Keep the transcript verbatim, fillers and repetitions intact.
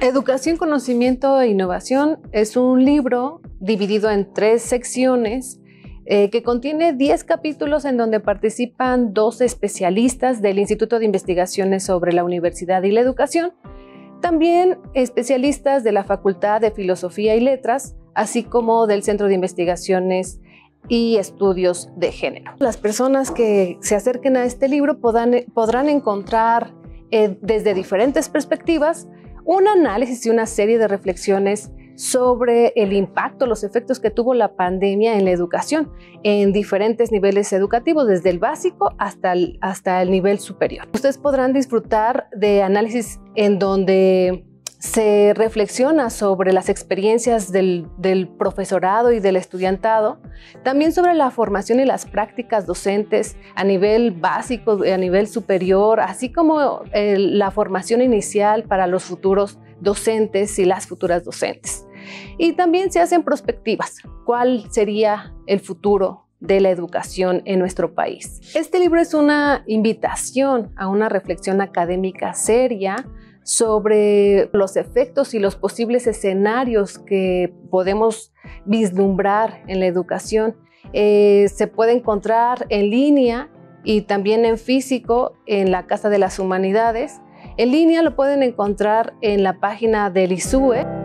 Educación, Conocimiento e Innovación es un libro dividido en tres secciones eh, que contiene diez capítulos en donde participan dos especialistas del Instituto de Investigaciones sobre la Universidad y la Educación, también especialistas de la Facultad de Filosofía y Letras, así como del Centro de Investigaciones y Estudios de Género. Las personas que se acerquen a este libro podrán, podrán encontrar eh, desde diferentes perspectivas un análisis y una serie de reflexiones sobre el impacto, los efectos que tuvo la pandemia en la educación en diferentes niveles educativos, desde el básico hasta el, hasta el nivel superior. Ustedes podrán disfrutar de análisis en donde se reflexiona sobre las experiencias del, del profesorado y del estudiantado, también sobre la formación y las prácticas docentes a nivel básico, a nivel superior, así como eh, la formación inicial para los futuros docentes y las futuras docentes. Y también se hacen prospectivas. ¿Cuál sería el futuro de la educación en nuestro país? Este libro es una invitación a una reflexión académica seria sobre los efectos y los posibles escenarios que podemos vislumbrar en la educación. Eh, se puede encontrar en línea y también en físico en la Casa de las Humanidades. En línea lo pueden encontrar en la página del I S U E.